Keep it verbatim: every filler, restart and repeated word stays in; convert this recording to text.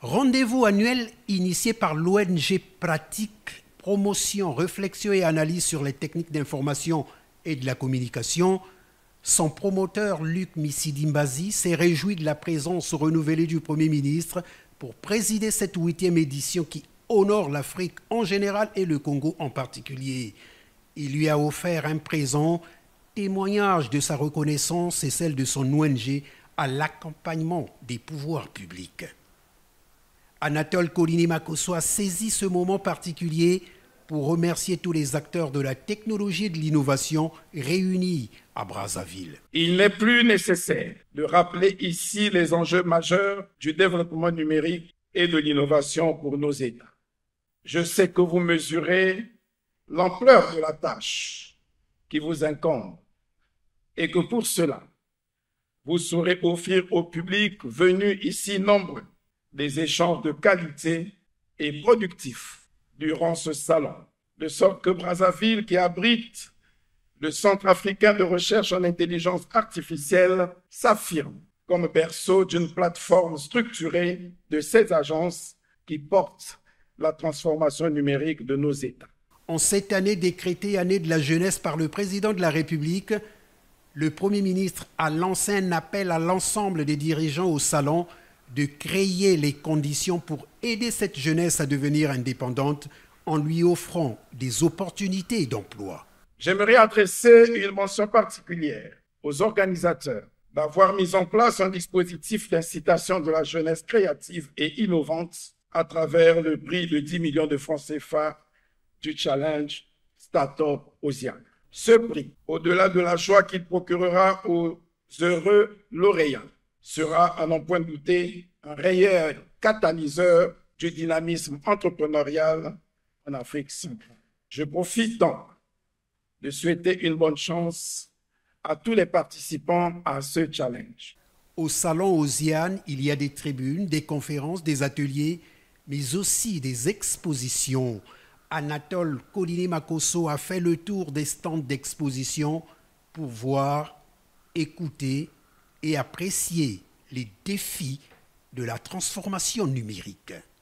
Rendez-vous annuel initié par l'O N G Pratique, Promotion, Réflexion et Analyse sur les techniques d'information et de la communication. Son promoteur, Luc Missidimbazi, s'est réjoui de la présence renouvelée du Premier ministre pour présider cette huitième édition qui honore l'Afrique en général et le Congo en particulier. Il lui a offert un présent, témoignage de sa reconnaissance et celle de son O N G à l'accompagnement des pouvoirs publics. Anatole Koliné-Makosso a saisi ce moment particulier pour remercier tous les acteurs de la technologie et de l'innovation réunis à Brazzaville. Il n'est plus nécessaire de rappeler ici les enjeux majeurs du développement numérique et de l'innovation pour nos États. Je sais que vous mesurez l'ampleur de la tâche qui vous incombe et que pour cela, vous saurez offrir au public venu ici nombreux des échanges de qualité et productifs durant ce salon, de sorte que Brazzaville, qui abrite le Centre africain de recherche en intelligence artificielle, s'affirme comme berceau d'une plateforme structurée de ces agences qui portent la transformation numérique de nos États. En cette année décrétée année de la jeunesse par le président de la République, le Premier ministre a lancé un appel à l'ensemble des dirigeants au salon de créer les conditions pour aider cette jeunesse à devenir indépendante en lui offrant des opportunités d'emploi. J'aimerais adresser une mention particulière aux organisateurs d'avoir mis en place un dispositif d'incitation de la jeunesse créative et innovante à travers le prix de dix millions de francs C F A du challenge Startup Ocean. Ce prix, au-delà de la joie qu'il procurera aux heureux lauréats, sera, à n'en point douter, un réel catalyseur du dynamisme entrepreneurial en Afrique centrale. Je profite donc de souhaiter une bonne chance à tous les participants à ce challenge. Au salon Oziane, il y a des tribunes, des conférences, des ateliers, mais aussi des expositions. Anatole Koliné-Makosso a fait le tour des stands d'exposition pour voir, écouter et apprécier les défis de la transformation numérique.